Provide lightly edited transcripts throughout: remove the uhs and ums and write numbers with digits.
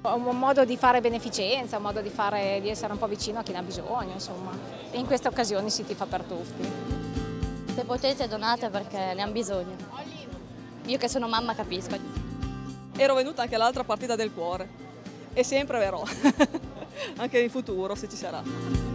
È un modo di fare beneficenza, un modo di essere un po' vicino a chi ne ha bisogno, insomma. E in queste occasioni si tifa per tutti. Se potete donate perché ne hanno bisogno. Io che sono mamma capisco. Ero venuta anche all'altra partita del cuore e sempre verrò, anche in futuro se ci sarà.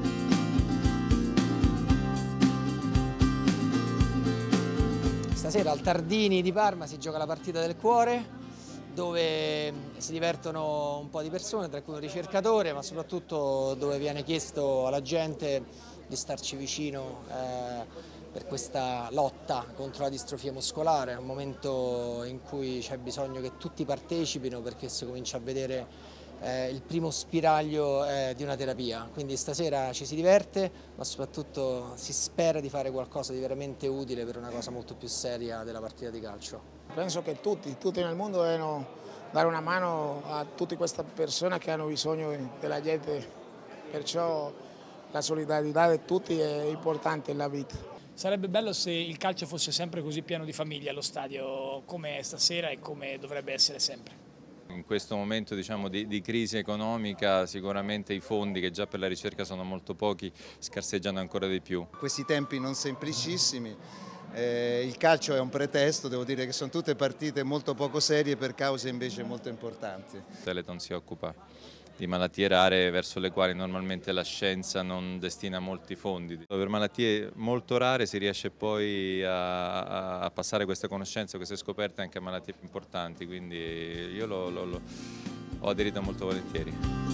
Stasera al Tardini di Parma si gioca la partita del cuore, dove si divertono un po' di persone, tra cui un ricercatore, ma soprattutto dove viene chiesto alla gente di starci vicino per questa lotta contro la distrofia muscolare. È un momento in cui c'è bisogno che tutti partecipino perché si comincia a vedere il primo spiraglio di una terapia. Quindi stasera ci si diverte, ma soprattutto si spera di fare qualcosa di veramente utile per una cosa molto più seria della partita di calcio. Penso che tutti nel mondo devono dare una mano a tutte queste persone che hanno bisogno della gente, perciò la solidarietà di tutti è importante nella vita. Sarebbe bello se il calcio fosse sempre così pieno di famiglie allo stadio come stasera e come dovrebbe essere sempre. In questo momento di crisi economica sicuramente i fondi, che già per la ricerca sono molto pochi, scarseggiano ancora di più. Questi tempi non semplicissimi, il calcio è un pretesto, devo dire che sono tutte partite molto poco serie per cause invece molto importanti. Teleton si occupa di malattie rare verso le quali normalmente la scienza non destina molti fondi. Per malattie molto rare si riesce poi a passare queste conoscenze, queste scoperte anche a malattie più importanti, quindi io ho aderito molto volentieri.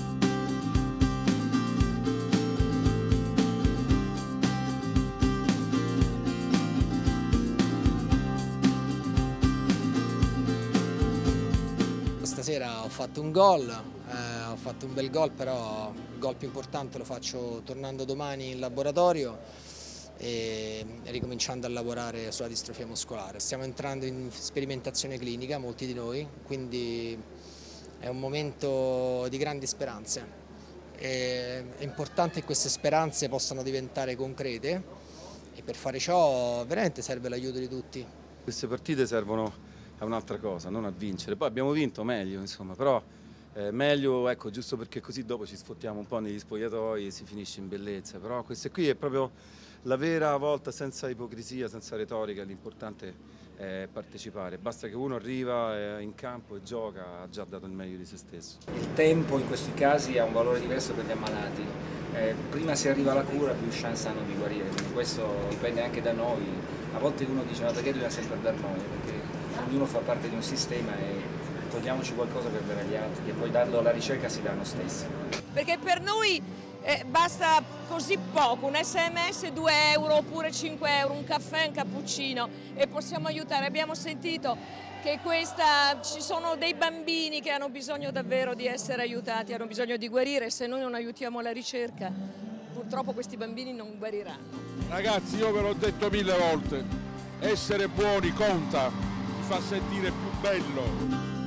Stasera ho fatto un gol, ho fatto un bel gol, però il gol più importante lo faccio tornando domani in laboratorio e ricominciando a lavorare sulla distrofia muscolare. Stiamo entrando in sperimentazione clinica, molti di noi, quindi è un momento di grandi speranze. È importante che queste speranze possano diventare concrete e per fare ciò veramente serve l'aiuto di tutti. Queste partite servono a un'altra cosa, non a vincere. Poi abbiamo vinto meglio, insomma, però meglio, ecco, giusto perché così dopo ci sfottiamo un po' negli spogliatoi e si finisce in bellezza. Però questa qui è proprio la vera volta, senza ipocrisia, senza retorica, l'importante è partecipare. Basta che uno arriva in campo e gioca, ha già dato il meglio di se stesso. Il tempo in questi casi ha un valore diverso per gli ammalati. Prima si arriva alla cura, più chance hanno di guarire, quindi questo dipende anche da noi. A volte uno dice ma perché dobbiamo sempre dar noi? Perché ognuno fa parte di un sistema e togliamoci qualcosa per dare agli altri, che poi dando alla ricerca si danno stessi. Perché per noi basta così poco, un SMS 2 euro oppure 5 euro, un caffè, un cappuccino e possiamo aiutare. Abbiamo sentito che ci sono dei bambini che hanno bisogno davvero di essere aiutati, hanno bisogno di guarire. Se noi non aiutiamo la ricerca, purtroppo questi bambini non guariranno. Ragazzi, io ve l'ho detto 1000 volte, essere buoni conta, ti fa sentire più bello.